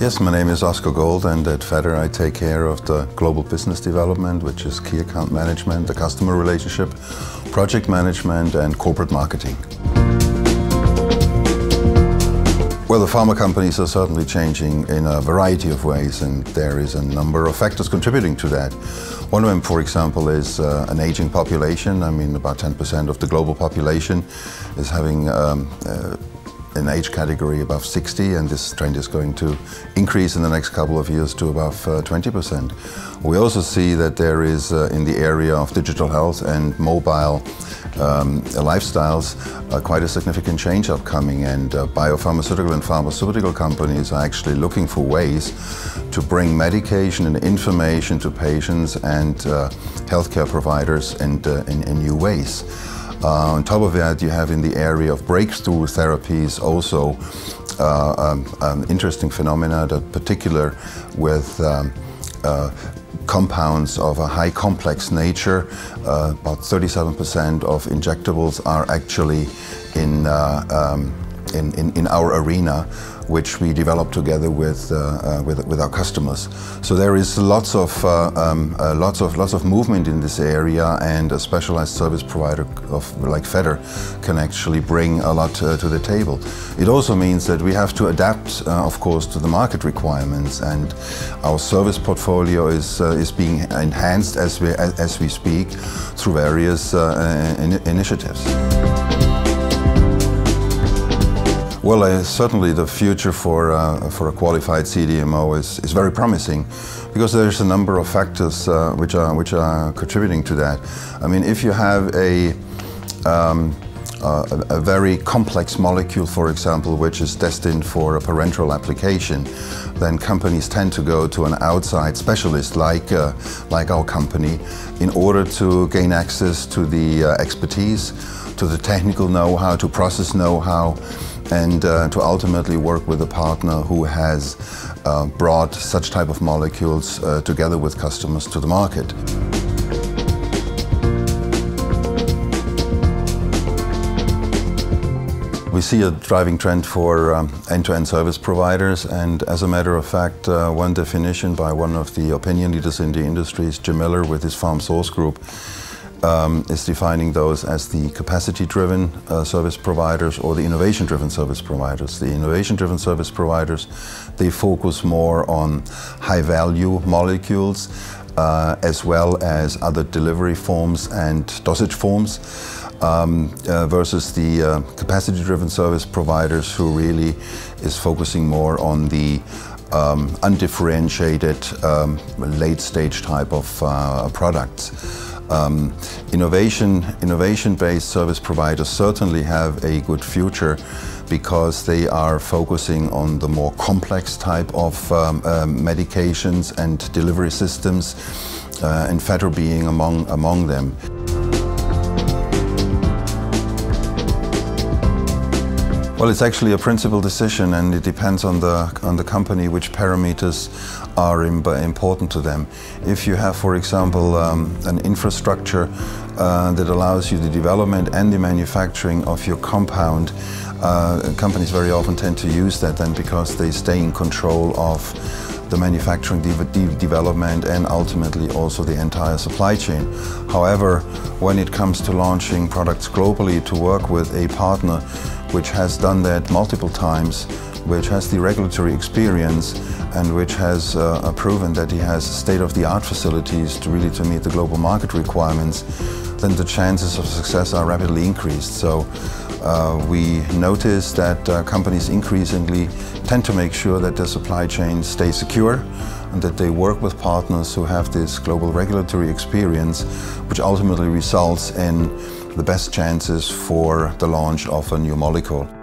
Yes, my name is Oscar Gold, and at Feder I take care of the global business development, which is key account management, the customer relationship, project management and corporate marketing. Well, the pharma companies are certainly changing in a variety of ways, and there is a number of factors contributing to that. One of them, for example, is an aging population. I mean, about 10% of the global population is having an age category above 60, and this trend is going to increase in the next couple of years to above 20%. We also see that there is, in the area of digital health and mobile lifestyles, quite a significant change upcoming, and biopharmaceutical and pharmaceutical companies are actually looking for ways to bring medication and information to patients and healthcare providers in new ways. On top of that, you have in the area of breakthrough therapies also interesting phenomena, that particular with compounds of a high complex nature. About 37% of injectables are actually in our arena, which we develop together with our customers. So there is lots of movement in this area, and a specialized service provider like Feder can actually bring a lot to the table. It also means that we have to adapt, of course, to the market requirements, and our service portfolio is being enhanced as we speak through various initiatives. Well, certainly the future for a qualified CDMO is very promising, because there's a number of factors which are contributing to that. I mean, if you have a very complex molecule, for example, which is destined for a parenteral application, then companies tend to go to an outside specialist like our company in order to gain access to the expertise, to the technical know-how, to process know-how, and to ultimately work with a partner who has brought such type of molecules together with customers to the market. We see a driving trend for end-to-end service providers, and as a matter of fact, one definition by one of the opinion leaders in the industry, Jim Miller with his PharmSource Group, is defining those as the capacity-driven service providers or the innovation-driven service providers. The innovation-driven service providers, they focus more on high-value molecules as well as other delivery forms and dosage forms, versus the capacity-driven service providers, who really is focusing more on the undifferentiated late-stage type of products. Innovation-based service providers certainly have a good future, because they are focusing on the more complex type of medications and delivery systems, and Feder being among them. Well, it's actually a principal decision, and it depends on the company which parameters are important to them. If you have, for example, an infrastructure that allows you the development and the manufacturing of your compound, companies very often tend to use that then, because they stay in control of the manufacturing, development, and ultimately also the entire supply chain. However, when it comes to launching products globally, to work with a partner which has done that multiple times, which has the regulatory experience, and which has proven that he has state-of-the-art facilities to meet the global market requirements, then the chances of success are rapidly increased. So we notice that companies increasingly tend to make sure that their supply chains stay secure, and that they work with partners who have this global regulatory experience, which ultimately results in the best chances for the launch of a new molecule.